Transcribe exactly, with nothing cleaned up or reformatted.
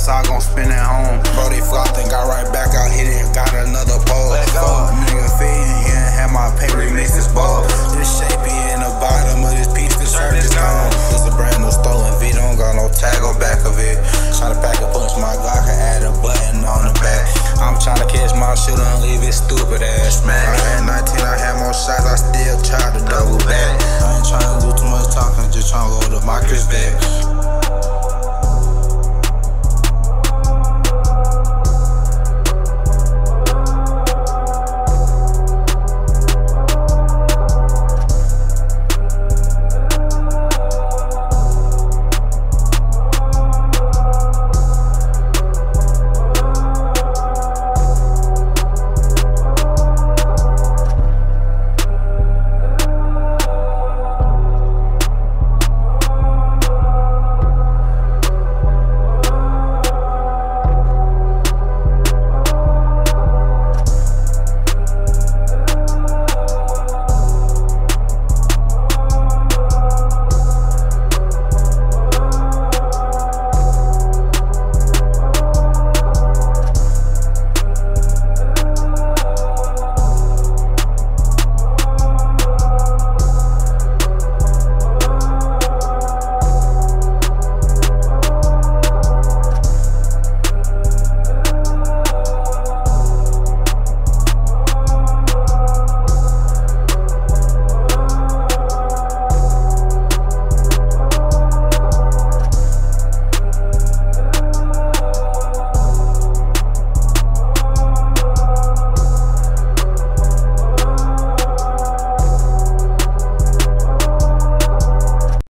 outside, gon' spin at home. Bro, they flopped and got right back out, hit it, got another pole. Fuck, nigga fading, he done had my paper, remix this ball. This shapey in the bottom of this piece, the shirt is gone. This a brand new stolen V, don't got no tag on back of it. Tryna pack a punch my Glock and add a button on the back. I'm tryna catch my shooter and leave it stupid ass man. I had nineteen, I had more shots, I still tried to double back. I ain't tryna do too much talking, just tryna load up my Chris back.